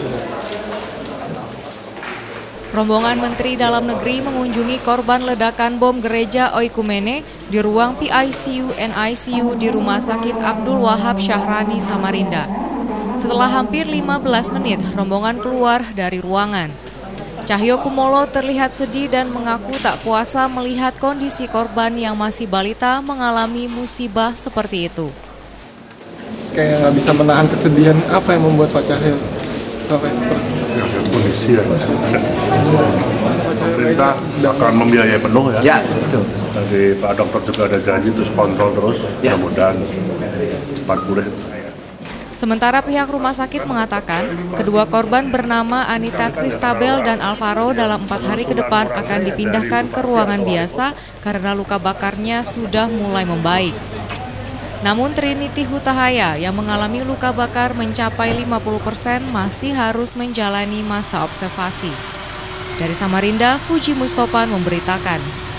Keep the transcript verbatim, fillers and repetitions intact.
Rombongan Menteri Dalam Negeri mengunjungi korban ledakan bom gereja Oikumene di ruang P I C U and I C U di Rumah Sakit Abdul Wahab Syahrani, Samarinda. Setelah hampir lima belas menit, rombongan keluar dari ruangan. Cahyo Kumolo terlihat sedih dan mengaku tak kuasa melihat kondisi korban yang masih balita mengalami musibah seperti itu. Kayak nggak bisa menahan kesedihan, apa yang membuat Pak Cahyo sampai seperti itu? Ya, kondisi ya. Pemerintah akan membiayai penuh ya. Ya, betul. Dari Pak Dokter juga ada janji terus kontrol terus, ya. Mudah-mudahan cepat pulih. Sementara pihak rumah sakit mengatakan, kedua korban bernama Anita Kristabel dan Alvaro dalam empat hari ke depan akan dipindahkan ke ruangan biasa karena luka bakarnya sudah mulai membaik. Namun Trinity Hutahaya yang mengalami luka bakar mencapai lima puluh persen masih harus menjalani masa observasi. Dari Samarinda, Fuji Mustopan memberitakan.